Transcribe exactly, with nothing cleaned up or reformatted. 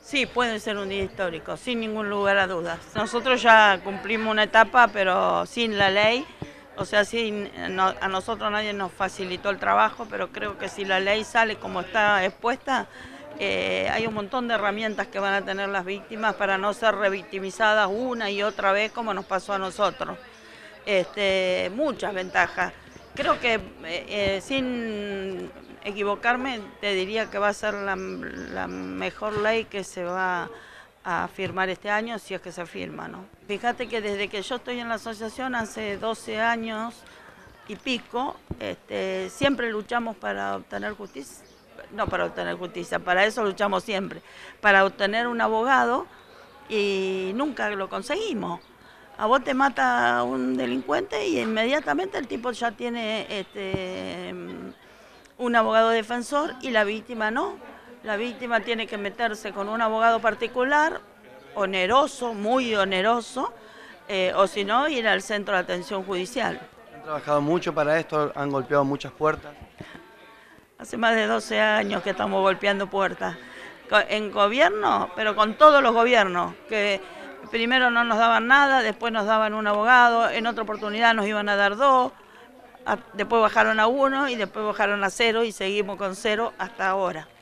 Sí, puede ser un día histórico, sin ningún lugar a dudas. Nosotros ya cumplimos una etapa, pero sin la ley, o sea, sin, no, a nosotros nadie nos facilitó el trabajo, pero creo que si la ley sale como está expuesta, eh, hay un montón de herramientas que van a tener las víctimas para no ser revictimizadas una y otra vez como nos pasó a nosotros. Este, muchas ventajas. Creo que eh, eh, sin equivocarme te diría que va a ser la, la mejor ley que se va a firmar este año, si es que se firma, ¿no? Fíjate que desde que yo estoy en la asociación, hace doce años y pico, este, siempre luchamos para obtener justicia, no para obtener justicia, para eso luchamos siempre, para obtener un abogado y nunca lo conseguimos. A vos te mata un delincuente y inmediatamente el tipo ya tiene este, un abogado defensor y la víctima no. La víctima tiene que meterse con un abogado particular, oneroso, muy oneroso, eh, o si no, ir al centro de atención judicial. Han trabajado mucho para esto, han golpeado muchas puertas. Hace más de doce años que estamos golpeando puertas. En gobierno, pero con todos los gobiernos, que primero no nos daban nada, después nos daban un abogado, en otra oportunidad nos iban a dar dos, después bajaron a uno y después bajaron a cero y seguimos con cero hasta ahora.